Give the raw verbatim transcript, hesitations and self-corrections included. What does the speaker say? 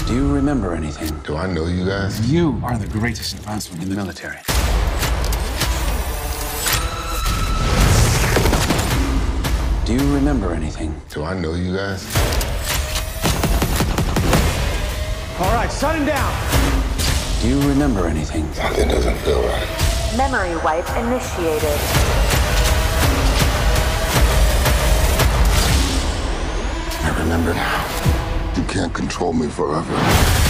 Do you remember anything? Do I know you guys? You are the greatest advancement in the military. Do you remember anything? Do I know you guys? All right, shut him down. Do you remember anything? Something doesn't feel right. Memory wipe initiated. I remember now. You can't control me forever.